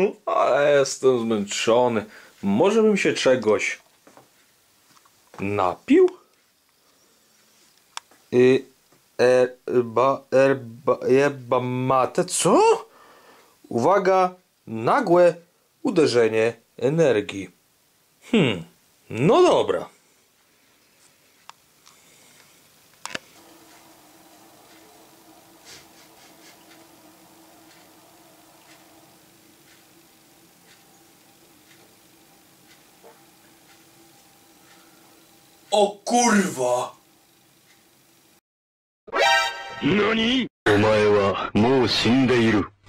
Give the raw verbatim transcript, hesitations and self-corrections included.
Ale jestem zmęczony. Może bym się czegoś napił? Y, erba, erba, yerba mate, co? Uwaga, nagłe uderzenie energii. Hmm, no dobra. O kurwa! 何？お前はもう死んでいる。